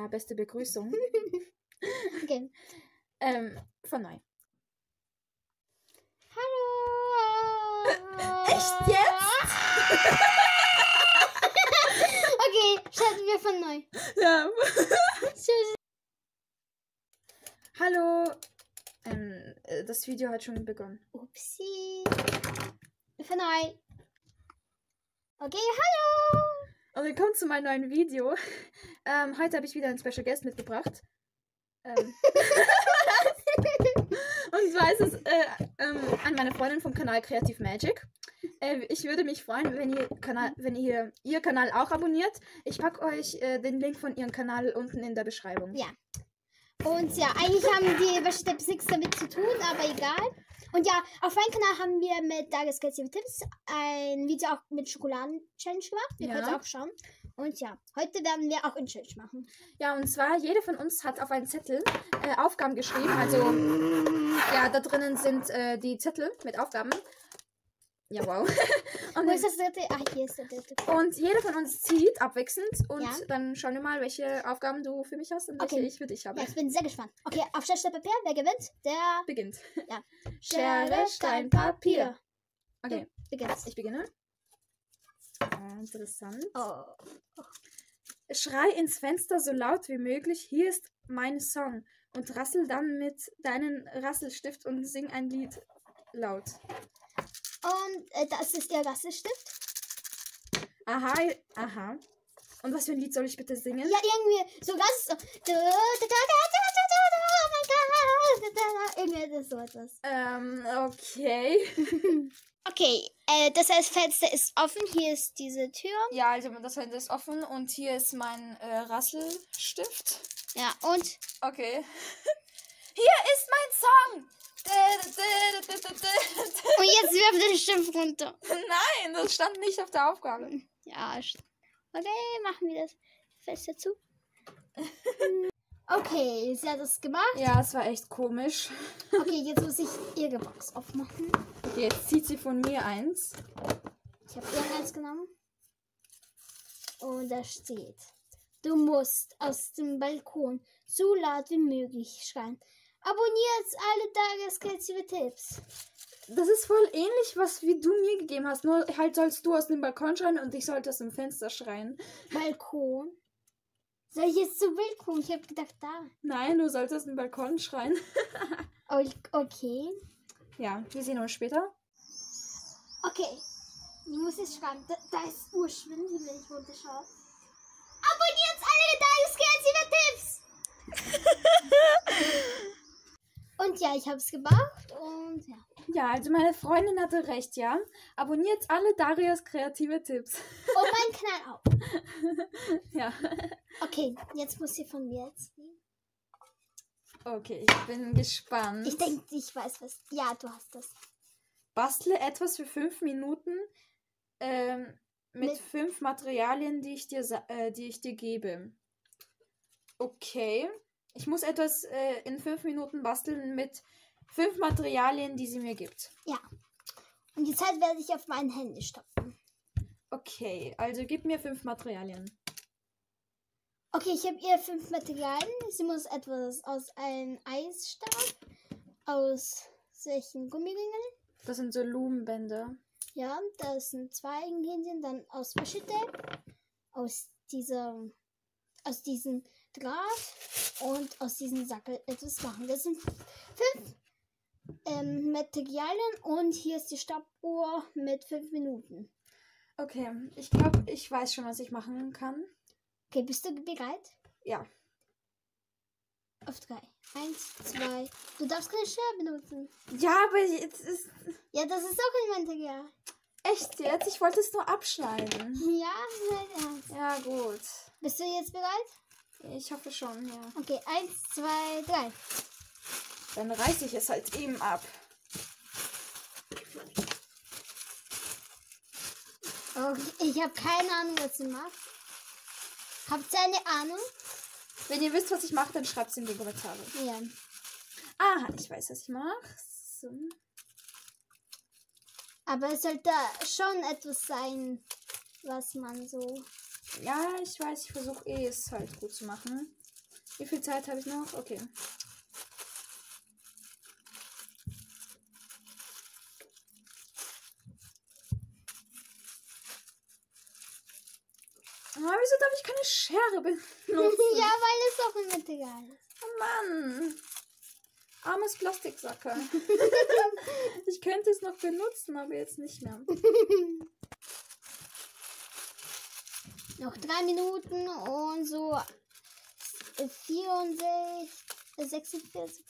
beste Begrüßung. Okay. Von neu. Hallo. Echt jetzt? Okay, starten wir von neu. Ja. Tschüss. Hallo. Das Video hat schon begonnen. Upsi. Von neu. Okay, hallo. Und willkommen zu meinem neuen Video. Heute habe ich wieder einen Special Guest mitgebracht. Und zwar ist es an meine Freundin vom Kanal Creative Magic. Ich würde mich freuen, wenn ihr ihr Kanal auch abonniert. Ich packe euch den Link von ihrem Kanal unten in der Beschreibung. Ja. Und ja, eigentlich haben die Wäschetipps nichts damit zu tun, aber egal. Und ja, auf meinem Kanal haben wir mit Dages Kreative Tipps ein Video auch mit Schokoladen-Challenge gemacht. Ihr könnt auch schauen. Und ja, heute werden wir auch ein Challenge machen. Ja, und zwar, jede von uns hat auf einen Zettel Aufgaben geschrieben. Also, ja, da drinnen sind die Zettel mit Aufgaben. Ja, wow. Und, Wo ist das dritte? Ah, hier ist der dritte. und jeder von uns zieht abwechselnd. Und Ja. dann schauen wir mal, welche Aufgaben du für mich hast und welche Okay. ich für dich habe. Ja, ich bin sehr gespannt. Okay, auf Stein, Papier, wer gewinnt? Der Beginnt. Ja. Schere, Stein, Papier. Okay, beginnt. ich beginne. Interessant. Oh. Schrei ins Fenster so laut wie möglich, hier ist mein Song. Und rassel dann mit deinem Rasselstift und sing ein Lied laut. Und das ist ihr Rasselstift. Aha, aha. Und was für ein Lied soll ich bitte singen? Ja, irgendwie so ganz so. Oh mein Gott. Irgendwie so etwas. Okay. Okay, das heißt, Fenster ist offen. Hier ist diese Tür. Ja, also das Fenster ist offen und hier ist mein Rasselstift. Ja, und Okay. Hier ist mein Song! und jetzt wirft den Stift runter. Nein, das stand nicht auf der Aufgabe. Ja, okay, machen wir das Fenster zu. Okay, sie hat das gemacht. Ja, es war echt komisch. Okay, jetzt muss ich ihre Box aufmachen. Okay, jetzt zieht sie von mir eins. Ich habe irgendeins genommen. Und da steht: Du musst aus dem Balkon so laut wie möglich schreien. Abonniert alle Dages Kreative Tipps. Das ist voll ähnlich, was wie du mir gegeben hast. Nur halt sollst du aus dem Balkon schreien und ich sollte aus dem Fenster schreien. Balkon? Soll ich jetzt zum Balkon? Ich habe gedacht, da. Nein, du solltest aus dem Balkon schreien. Okay. Ja, wir sehen uns später. Okay. Ich muss jetzt schreiben. Da ist Urschwindel, wenn ich runterschaue. Abonniert alle Dages Kreative Tipps! Und ja, ich habe es gemacht und ja. Ja, also meine Freundin hatte recht, ja. Abonniert alle Darias kreative Tipps. Und mein Kanal auch. Ja. Okay, jetzt muss sie von mir erzählen. Okay, ich bin gespannt. Ich denke, ich weiß was. Ja, du hast das. Bastle etwas für 5 Minuten mit 5 Materialien, die ich dir gebe. Okay. Ich muss etwas in 5 Minuten basteln mit 5 Materialien, die sie mir gibt. Ja. Und die Zeit werde ich auf meinen Handy stoppen. Okay, also gib mir 5 Materialien. Okay, ich habe ihr 5 Materialien. Sie muss etwas aus einem Eisstab, aus solchen Gummiringen. Das sind so Lumenbänder. Ja, das sind 2 Ingredienten. Dann aus Waschetape, aus diesem Draht und aus diesem Sackel etwas machen. Das sind 5 Materialien und hier ist die Stoppuhr mit 5 Minuten. Okay, ich glaube, ich weiß schon, was ich machen kann. Okay, bist du bereit? Ja. Auf 3. 1, 2. Du darfst keine Schere benutzen. Ja, aber jetzt ist... Ja, das ist auch ein Material. Echt jetzt? Ich wollte es nur abschneiden. Ja, nein, ja. Ja, gut. Bist du jetzt bereit? Ich hoffe schon, ja. Okay, 1, 2, 3. Dann reiße ich es halt eben ab. Okay, ich habe keine Ahnung, was sie macht. Habt ihr eine Ahnung? Wenn ihr wisst, was ich mache, dann schreibt es in die Kommentare. Ja. Ah, ich weiß, was ich mache. So. Aber es sollte schon etwas sein, was man so... Ja, ich weiß, ich versuche es halt gut zu machen. Wie viel Zeit habe ich noch? Okay. Aber wieso darf ich keine Schere benutzen? Ja, weil es auch ein Material ist. Oh Mann. Armes Plastiksacker. Ich könnte es noch benutzen, aber jetzt nicht mehr. Noch 3 Minuten und so 64, 46.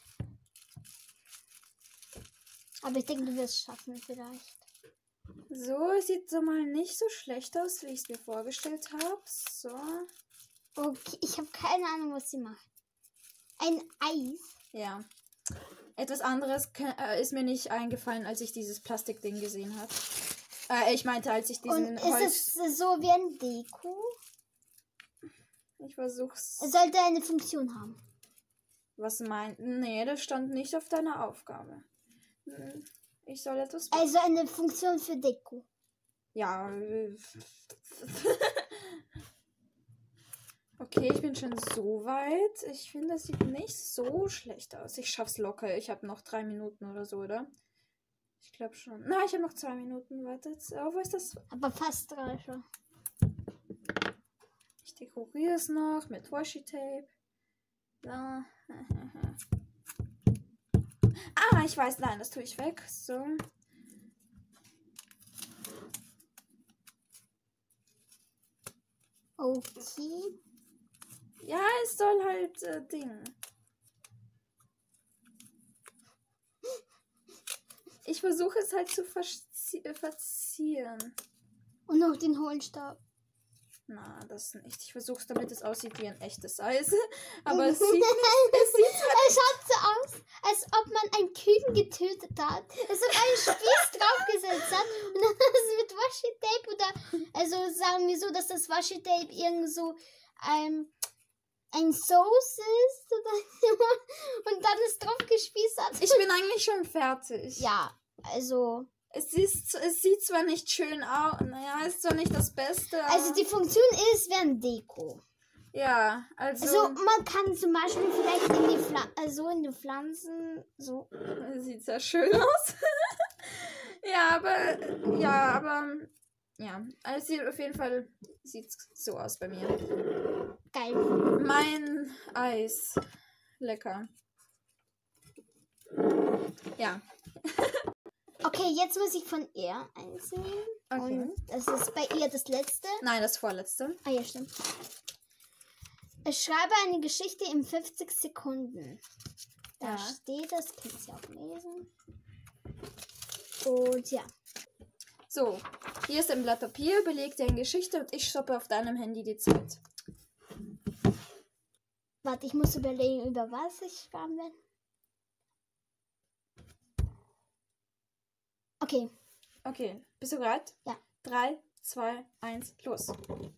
Aber ich denke, du wirst es schaffen vielleicht. So, es sieht so mal nicht so schlecht aus, wie ich es mir vorgestellt habe. So. Okay, ich habe keine Ahnung, was sie macht. Ein Eis. Ja. Etwas anderes ist mir nicht eingefallen, als ich dieses Plastikding gesehen habe. Ich meinte, als ich diesen Und ist es so wie ein Deko? Ich versuch's. Es sollte eine Funktion haben. Was meint? Nee, das stand nicht auf deiner Aufgabe. Ich soll etwas. Also eine Funktion für Deko. Ja. Okay, ich bin schon so weit. Ich finde, das sieht nicht so schlecht aus. Ich schaff's locker. Ich habe noch 3 Minuten oder so, oder? Ich glaube schon. Nein, ich habe noch 2 Minuten. Wartet. Oh, wo ist das? Aber fast 3 schon. Ich dekoriere es noch mit Washi-Tape. So. Ich weiß. Nein, das tue ich weg. So. Okay. Ja, es soll halt Ding. Ich versuche es halt zu verzieren. Und noch den hohen Stab. Na, das nicht. Ich versuche es, damit es aussieht wie ein echtes Eis. Aber es sieht nicht. Es schaut so aus, als ob man einen Küken getötet hat. Es hat einen Spieß draufgesetzt hat. Und dann ist mit Washi-Tape oder. Also sagen wir so, dass das Washi-Tape irgend so ein Sauce ist. Oder, und dann ist drauf gespießt hat. Ich bin eigentlich schon fertig. Ja, also. Es sieht zwar nicht schön aus. Naja, ist zwar nicht das Beste. Also die Funktion ist, wie ein Deko. Ja, also. Also man kann zum Beispiel vielleicht in die Pflanzen so. Sieht sehr schön aus. Ja, aber. Ja, also sieht auf jeden Fall so aus bei mir. Geil. Mein Eis. Lecker. Ja. Okay, jetzt muss ich von ihr eins nehmen. Okay. Und das ist bei ihr das letzte. Nein, das vorletzte. Ah ja, stimmt. Ich schreibe eine Geschichte in 50 Sekunden. Da Ja. steht das, kannst du auch lesen. Und ja. So, hier ist ein Blatt Papier, beleg dir eine Geschichte und ich stoppe auf deinem Handy die Zeit. Warte, ich muss überlegen, über was ich schreiben will. Okay. Okay, bist du bereit? Ja. 3, 2, 1, los.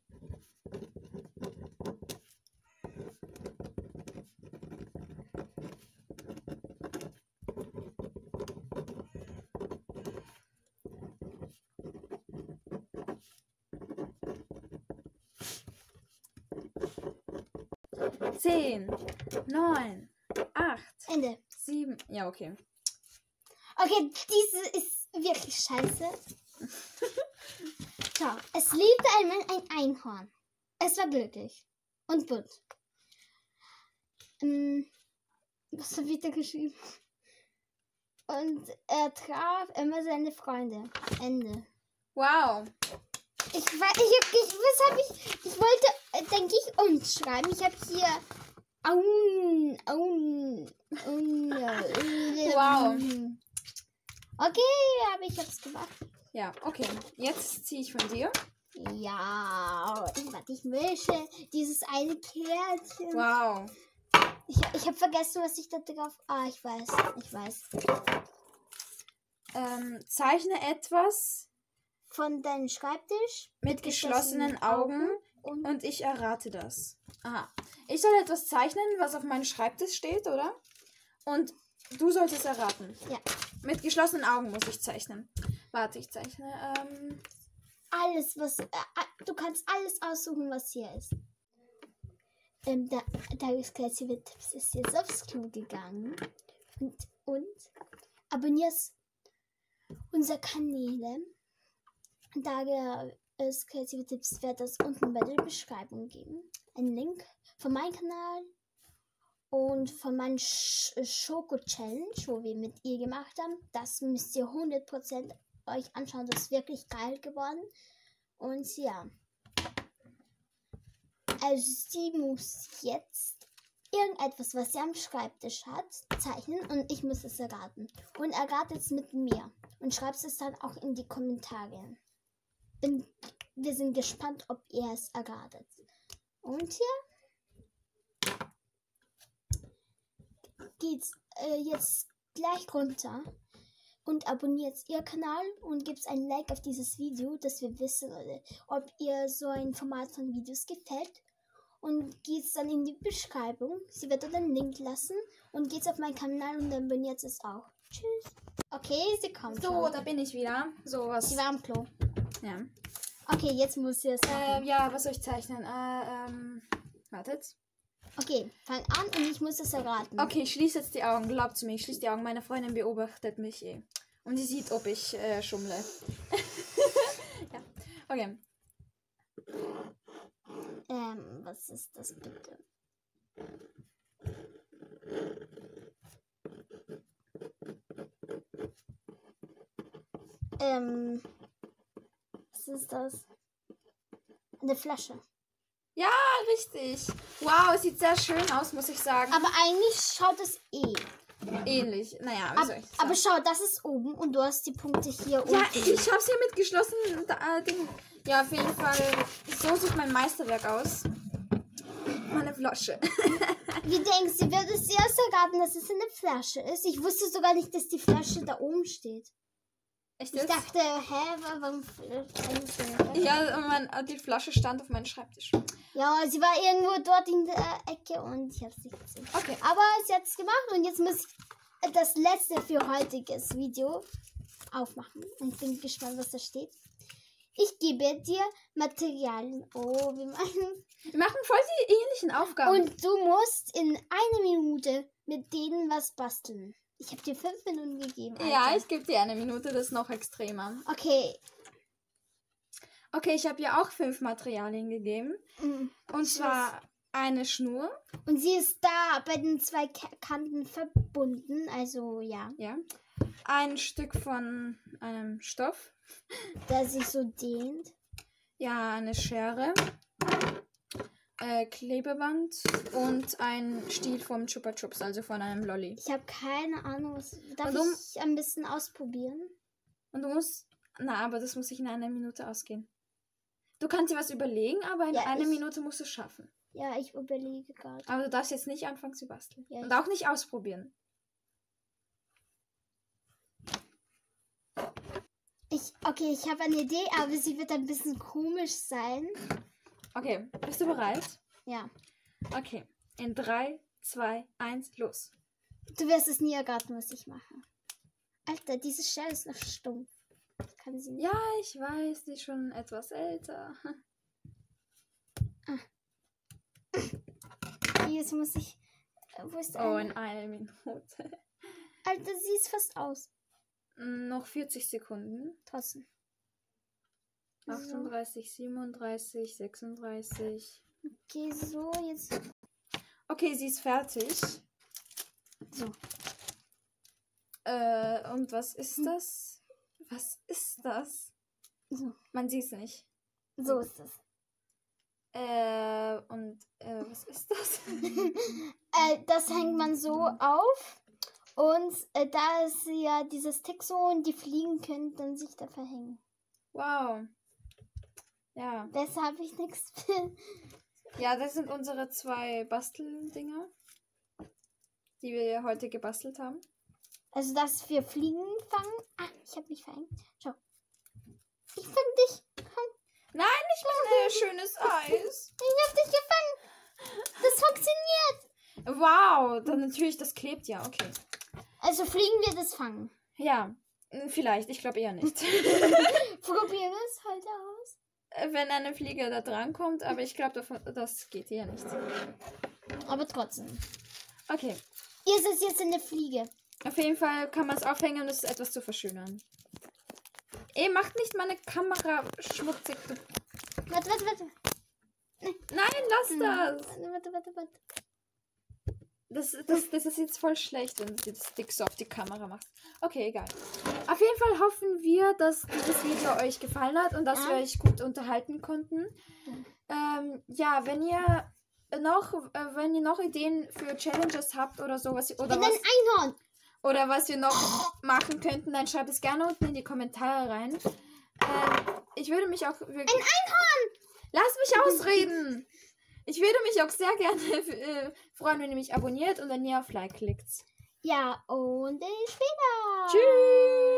Zehn, 9, 8, Ende. 7. Ja, okay. Okay, diese ist wirklich scheiße. So, es lebte einmal ein Einhorn. Es war glücklich und bunt. Was wird da geschrieben? Und er traf immer seine Freunde. Ende. Wow. Ich wollte, denke ich, uns schreiben. Ich habe hier Wow. Okay, aber ich habe es gemacht. Ja, okay. Jetzt ziehe ich von dir. Ja, ich mische dieses eine Kärtchen. Wow. Ich habe vergessen, was ich da drauf... ich weiß. Zeichne etwas Von deinem Schreibtisch. mit geschlossenen Augen und ich errate das. Aha. Ich soll etwas zeichnen, was auf meinem Schreibtisch steht, oder? Und du sollst es erraten. Ja. Mit geschlossenen Augen muss ich zeichnen. Warte, ich zeichne. Alles, was... du kannst alles aussuchen, was hier ist. Darius kreative Tipps ist jetzt aufs Klo gegangen. Und abonnierst unsere Kanäle. Darius kreative Tipps wird das unten bei der Beschreibung geben. Ein Link von meinem Kanal und von meinem Schoko-Challenge, wo wir mit ihr gemacht haben. Das müsst ihr 100% euch anschauen. Das ist wirklich geil geworden. Und ja. Also sie muss jetzt irgendetwas, was sie am Schreibtisch hat, zeichnen und ich muss es erraten. Und erratet es mit mir. Und schreibt es dann auch in die Kommentare. Wir sind gespannt, ob ihr es erratet. Und hier geht's jetzt gleich runter und abonniert ihr Kanal und gebt ein Like auf dieses Video, dass wir wissen, ob ihr so ein Format von Videos gefällt. Und geht's dann in die Beschreibung. Sie wird dort einen Link lassen und geht's auf meinen Kanal und abonniert es auch. Tschüss. Okay, sie kommt. So, schon. da bin ich wieder. So was. Sie war am Klo. Ja. Okay, jetzt muss sie es machen. Ja, was soll ich zeichnen? Wartet. Okay, fang an und ich muss es erraten. Okay, ich schließe jetzt die Augen. Glaubt mir, ich schließe die Augen. Meine Freundin beobachtet mich eh. Und die sieht, ob ich schummle. Ja. Okay. Was ist das bitte? Was ist das? Eine Flasche. Ja, richtig. Wow, es sieht sehr schön aus, muss ich sagen. Aber eigentlich schaut es Ähnlich. Naja, wie soll ich sagen? Aber schau, das ist oben und du hast die Punkte hier unten. Ja, ich hab's hier mit geschlossenen Ding. Ja, auf jeden Fall. So sieht mein Meisterwerk aus. Meine Flasche. Wie denkst du, wird es erst erraten, dass es eine Flasche ist? Ich wusste sogar nicht, dass die Flasche da oben steht. Echt Ich jetzt? dachte, warum... Ja, die Flasche stand auf meinem Schreibtisch. Ja, sie war irgendwo dort in der Ecke und ich habe sie gesehen. Okay. Aber sie hat es gemacht und jetzt muss ich das letzte für heutiges Video aufmachen. Und ich bin gespannt, was da steht. Ich gebe dir Materialien. Oh, wir machen voll die ähnlichen Aufgaben. Und du musst in 1 Minute mit denen was basteln. Ich habe dir 5 Minuten gegeben. Alter. Ja, ich gebe dir 1 Minute, das ist noch extremer. Okay. Okay, ich habe ihr auch 5 Materialien gegeben. Und zwar eine Schnur. Und sie ist da bei den 2 Kanten verbunden. Also, ja. Ja. Ein Stück von einem Stoff. Der sich so dehnt. Ja, eine Schere. Klebeband und ein Stiel vom Chupa Chups, also von einem Lolli. Ich habe keine Ahnung. Darf Und ich ein bisschen ausprobieren? Und du musst... Na, aber das muss ich in 1 Minute ausgehen. Du kannst dir was überlegen, aber in 1 Minute musst du es schaffen. Ja, ich überlege gerade. Aber du darfst jetzt nicht anfangen zu basteln. Ja, und auch nicht ausprobieren. Okay, ich habe eine Idee, aber sie wird ein bisschen komisch sein. Okay, bist du bereit? Ja. Okay, in 3, 2, 1, los. Du wirst es nie erraten, was ich mache. Alter, diese Schere ist noch stumpf. Kann sie nicht. Ja, ich weiß, die ist schon etwas älter. Jetzt muss ich... Wo ist Oh, in 1 Minute. Alter, sie ist fast aus. Noch 40 Sekunden. Trotzdem. 38, 37, 36. Okay, so, jetzt... Okay, sie ist fertig. So. Und was ist das? Was ist das? So. Man sieht es nicht. So ist es. Was ist das? Das hängt man so auf. Und da ist ja dieses Tick so und die fliegen können dann sich da verhängen. Wow. Ja. Besser habe ich nichts. Ja, das sind unsere 2 Basteldinger, die wir heute gebastelt haben. Also das für Fliegen fangen. Ah, ich habe mich verhängt. Schau. Ich fang dich. Komm. Nein, nicht mein schönes Eis. Ich habe dich gefangen. Das funktioniert. Wow, dann natürlich, das klebt ja, okay. Also Fliegen wir das fangen. Ja, vielleicht, ich glaube eher nicht. Probieren wir es heute aus. wenn eine Fliege da dran kommt, aber ich glaube, das geht hier nicht. Aber trotzdem. Okay. Hier ist es jetzt eine Fliege. Auf jeden Fall kann man es aufhängen, um es etwas zu verschönern. Macht nicht meine Kamera schmutzig. Warte. Nein, lass das. Warte. Das ist jetzt voll schlecht, wenn du das Stick so auf die Kamera machst. Okay, egal. Auf jeden Fall hoffen wir, dass dieses Video euch gefallen hat und dass wir euch gut unterhalten konnten. Ja, wenn ihr noch Ideen für Challenges habt oder sowas oder was wir noch machen könnten, dann schreibt es gerne unten in die Kommentare rein. Ich würde mich auch wirklich... Ein Einhorn! Lass mich ausreden! Ich würde mich auch sehr gerne freuen, wenn ihr mich abonniert und wenn ihr auf Like klickt. Ja, und bis später. Tschüss!